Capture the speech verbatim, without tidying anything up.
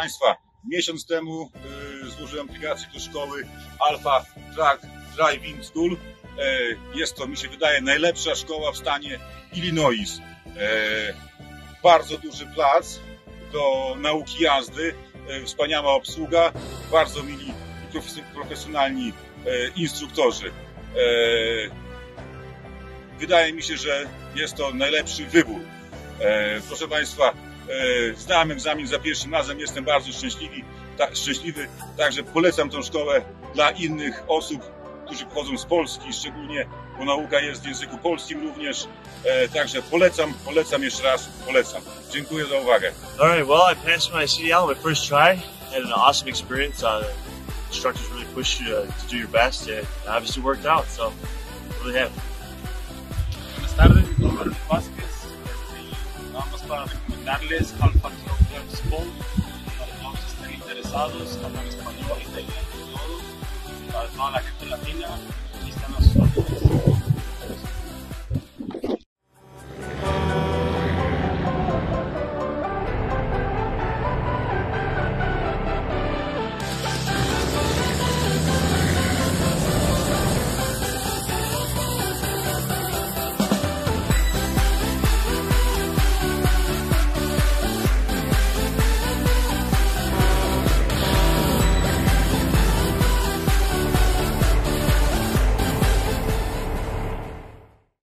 Państwa, miesiąc temu y, złożyłem aplikację do szkoły Alpha Truck Driving School. E, jest to, mi się wydaje, najlepsza szkoła w stanie Illinois. E, bardzo duży plac do nauki jazdy, e, wspaniała obsługa, bardzo mili i profesjonalni e, instruktorzy. E, wydaje mi się, że jest to najlepszy wybór. E, proszę Państwa, e, zdałem egzamin za pierwszym razem, jestem bardzo szczęśliwy, ta, szczęśliwy, także polecam tą szkołę dla innych osób, którzy pochodzą z Polski, szczególnie, bo nauka jest w języku polskim również, e, także polecam, polecam jeszcze raz, polecam. Dziękuję za uwagę. Alright, well, I passed my C D L my first try, had an awesome experience. Uh, the instructors really pushed you to, to do your best, and it obviously worked out, so really happy. Buenas tardes, mi nombre es Vázquez, y nada más para recomendarles Alpha Truck School, para todos los que estén interesados, hablan español, inglés, todo, para toda la gente latina.